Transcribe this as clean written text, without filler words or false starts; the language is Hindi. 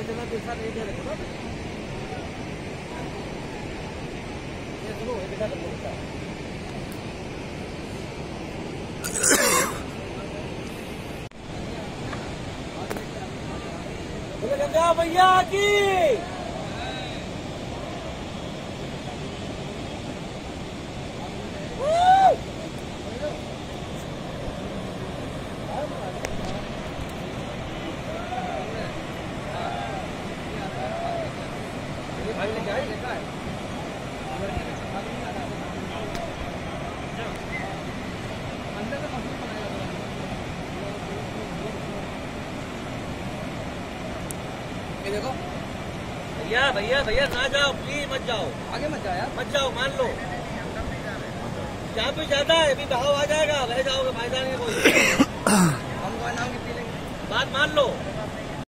गंगा भैया की देखो भैया भैया भैया ना जाओ प्लीज, मत जाओ, आगे मत जाओ यार, मत जाओ, मान लो जहाँ पे ज्यादा है अभी बहाव आ जाएगा, रह जाओगे, फायदा नहीं कोई। हम नाम कितनी लेंगे, बात मान लो।